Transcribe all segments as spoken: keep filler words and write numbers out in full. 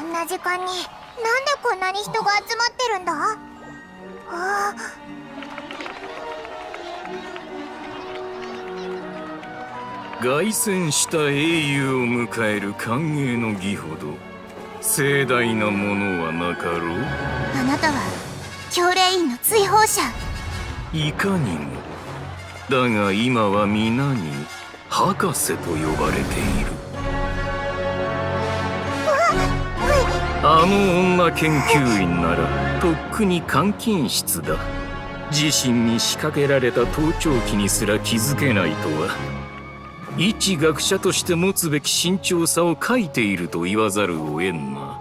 んな時間になんでこんなに人が集まってるんだ？あ凱旋した英雄を迎える歓迎の儀ほど盛大なものはなかろう。 あなたは教令員の追放者。 いかにも。だが今は皆に博士と呼ばれている。あの女研究員ならとっくに監禁室だ。自身に仕掛けられた盗聴器にすら気づけないとは、一学者として持つべき慎重さを欠いていると言わざるを得んな。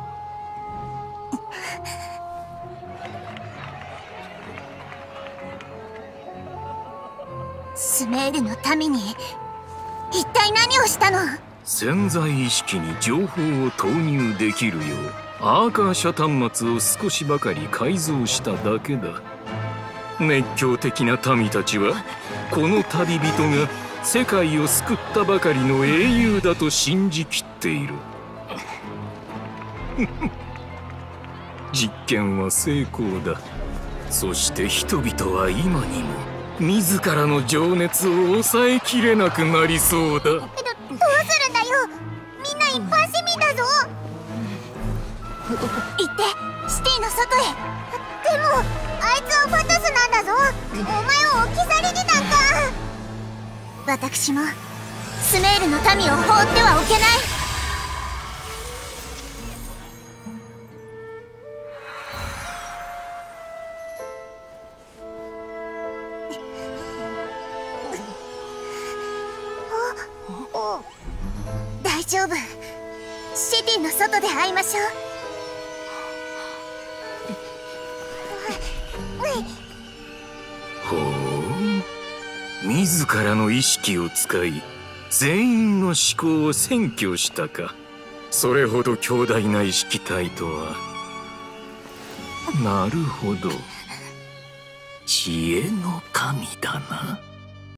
スメールの民に一体何をしたの？ 潜在意識に情報を投入できるようアーカーシャ端末を少しばかり改造しただけだ。熱狂的な民たちはこの旅人が世界を救ったばかりの英雄だと信じきっている。実験は成功だ。そして人々は今にも自らの情熱を抑えきれなくなりそうだ。ど、どうするんだよ。みんな一般市民だぞ。行ってシティの外へ。でもあいつはファトスなんだぞ。お前を置き去りになんか。私もスメールの民を放ってはおけない。大丈夫。シティの外で会いましょう。ほう、自らの意識を使い全員の思考を占拠したか。それほど強大な意識体とは。なるほど、知恵の神だな。